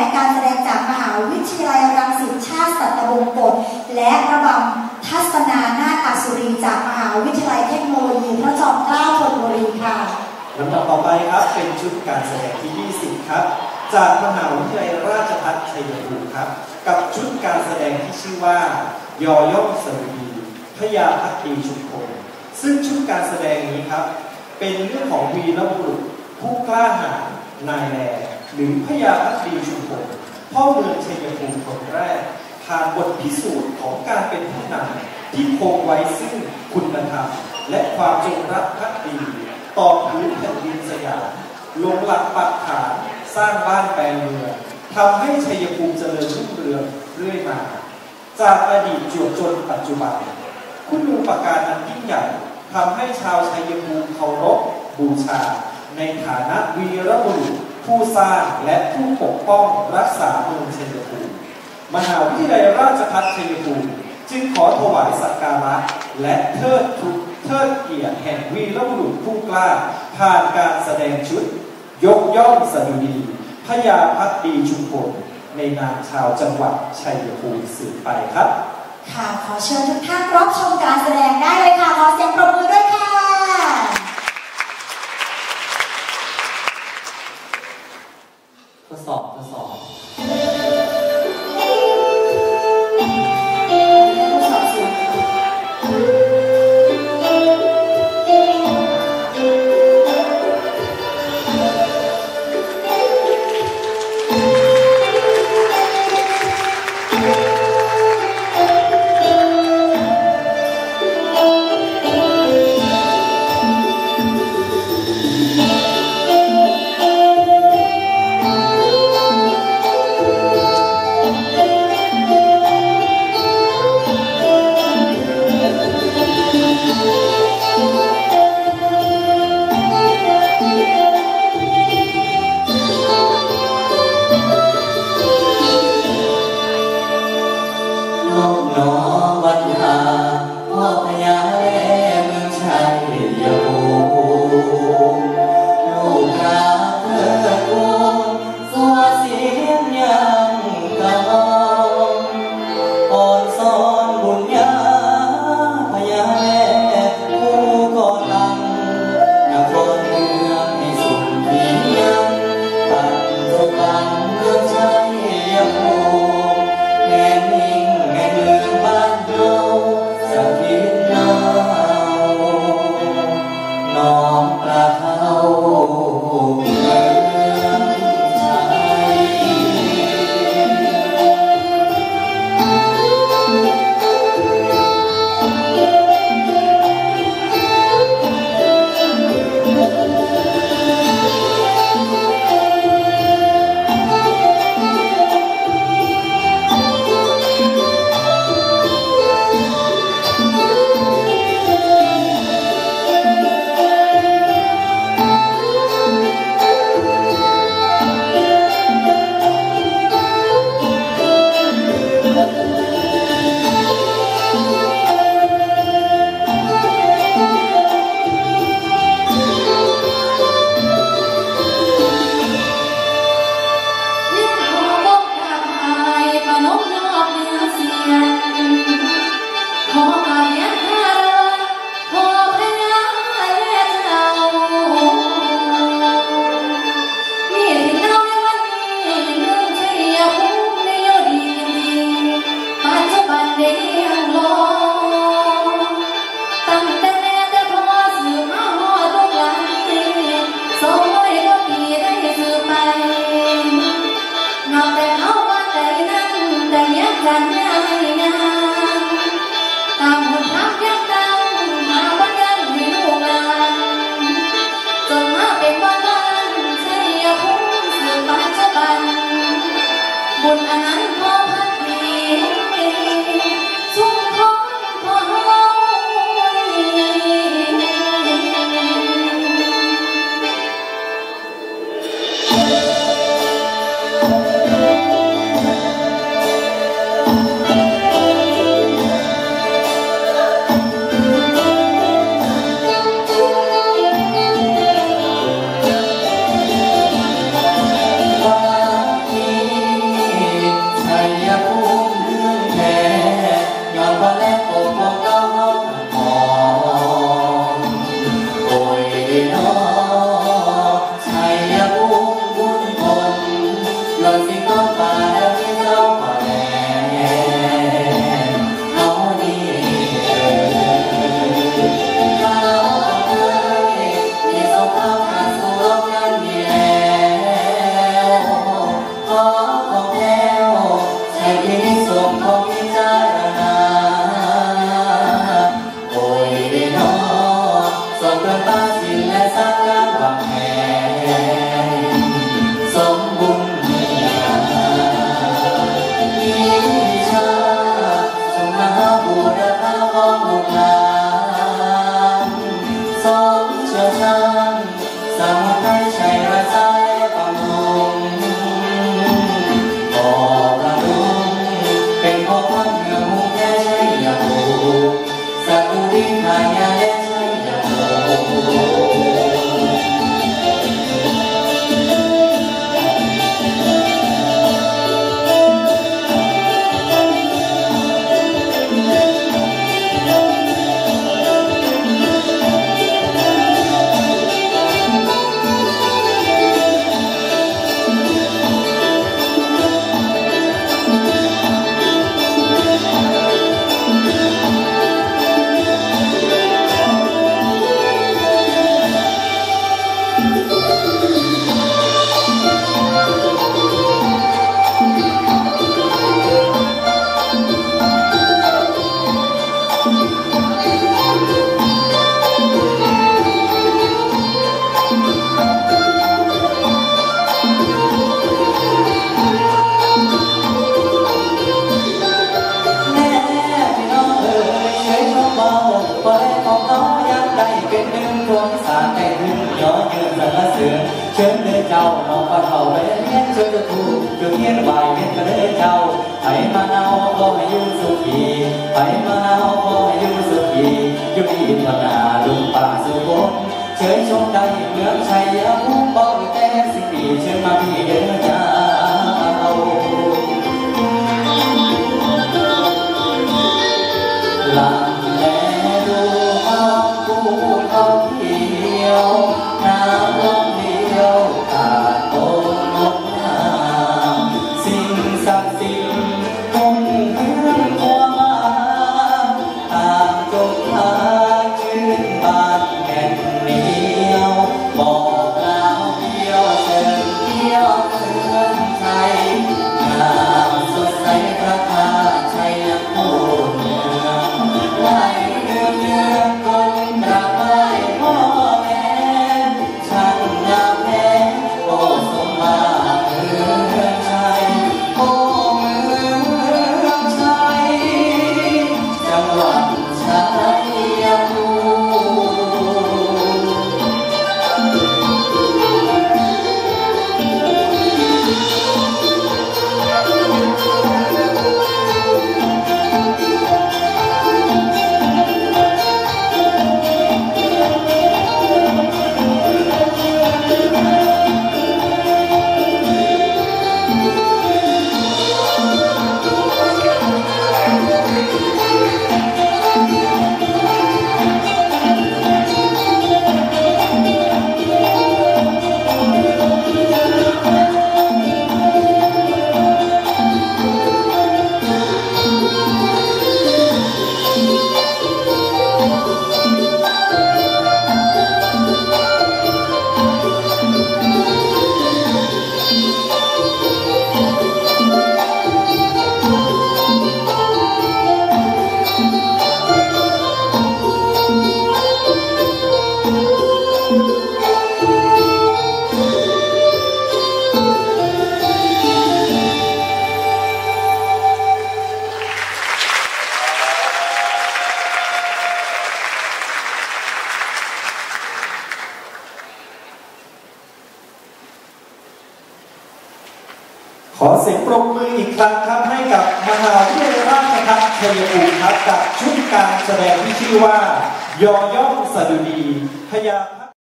การแสดงจากมหาวิทยาลัยรังสิตชาติสัตบงกฎและระบำทัศนานาฏอัศรีจากมหาวิทยาลัยเทคโนโลยีพระจอมเกล้าธนบุรีค่ะลำดับต่อไปครับเป็นชุดการแสดงที่20ครับจากมหาวิทยาลัยราชภัฏชัยภูมิครับกับชุดการแสดงที่ชื่อว่ายอย่องสรีพญาภักดีชุมพลซึ่งชุดการแสดงนี้ครับเป็นเรื่องของวีรบุรุษผู้กล้าหาญนายแลหรือพญาภักดีชุมพลพ่อเมืองชัยภูมิคนแรกผ่านบทพิสูจน์ของการเป็นผู้นำที่คงไว้ซึ่งคุณธรรมและความจงรักภักดีต่อพื้นแผ่นดินสยามลงหลักปักฐานสร้างบ้านแปลงเมืองทำให้ชัยภูมิเจริญรุ่งเรืองเรื่อยมาจากอดีตจนปัจจุบันคุณูปการนั้นยิ่งใหญ่ทำให้ชาวชัยภูมิเคารพบูชาในฐานะวีรบุรุษผู้สร้างและผู้ปกป้องรักษาเมืองชัยภูมิมหาวิทยาลัยราชภัฏชัยภูมิจึงขอถวายสักการะและเทิดเกียรติแห่งวีรบุรุษผู้กล้าผ่านการแสดงชุดยกย่องสดุดีพญาภักดีชุมพลในนามชาวจังหวัดชัยภูมิสืบไปครับค่ะขอเชิญทุกท่านรับชมการแสดงได้เลยค่ะขอเสียงปรบมือด้วยค่ะทดสอบสารใจถึงย้อนเยือนสรรเสริญเชิญเดินเจ้าน้องปะเท่าไปเลี้ยงเชิญจะถูกจุดเทียนไหวเวียนกระเดินเจ้าไผ่มาเนาขอให้อยู่สุขีไผ่มาเนาขอให้อยู่สุขีอยู่ดีพนาลุงป่าสุขนเชิญชมได้เมืองชัยภูมิบอกแต่สิ่งดีเชิญมาพี่เดินเจ้าหลังแลดูห้องภูเขาเขียวน้ำลมเดียวขาดโอนงดงามสิ่งศักดิ์สิทธิ์คงเพื่อนตัวมาต่างจงพาชื่นบานแก่นเหนียวบอกกล่าวเดียวเชิญเที่ยวเมืองไทยงามสดใสพระธาตุชัยภูมิไหลเนื้อคนกราบไหว้พ่อแม่ช่างงามแท้โอ้สมมาเมืองชัยโอ้เมืองชัยจังหวัดชัยภูมิขอเสียงปรบมืออีกครั้งครับให้กับมหาวิทยาลัยราชภัฏชัยภูมิครับกับชุดการแสดงที่ชื่อว่ายอย่องสดุดีพญา